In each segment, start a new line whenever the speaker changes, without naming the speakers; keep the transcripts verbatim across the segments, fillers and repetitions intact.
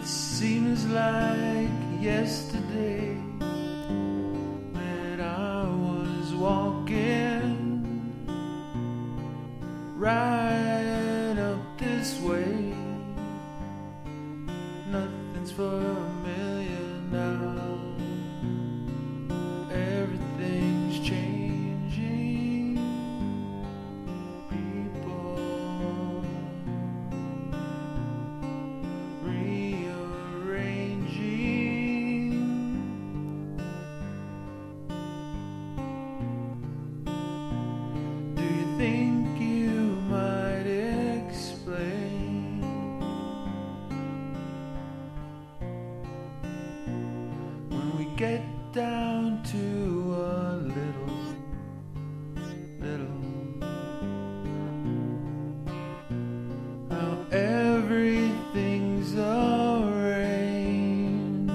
Seems like yesterday that I was walking right up this way. Nothing's familiar now. Everything's changing. People think you might explain when we get down to a little, little, how everything's arranged,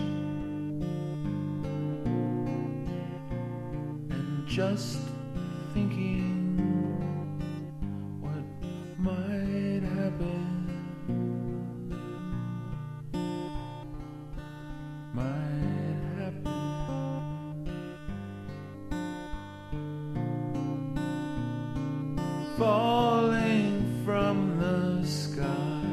and just thinking what might happen, might happen. Falling from the sky,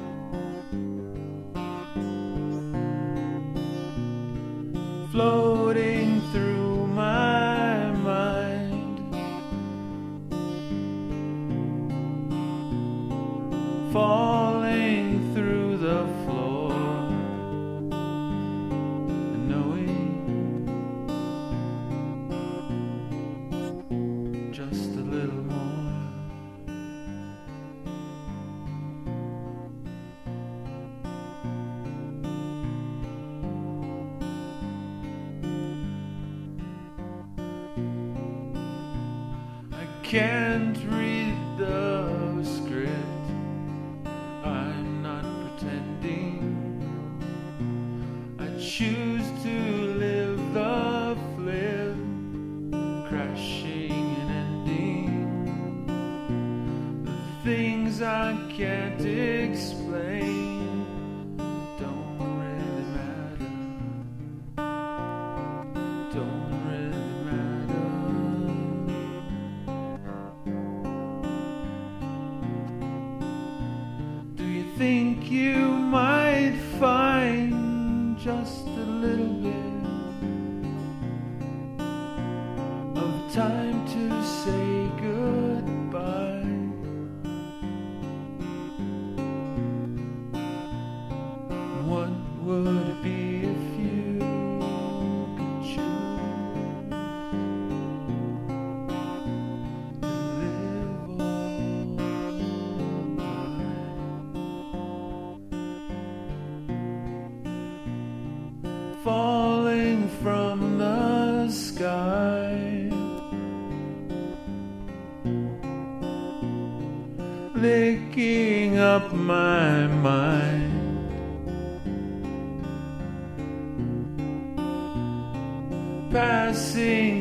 floating through my mind, falling through the floor, and knowing just a little more. I can't read the script, I'm not pretending. I choose to live the flip, crashing and ending. The things I can't explain don't really matter, don't really matter. Do you think you might find just a little bit of time to say goodbye? What would it be if you could choose to live all time? Falling from the sky, licking up my mind, passing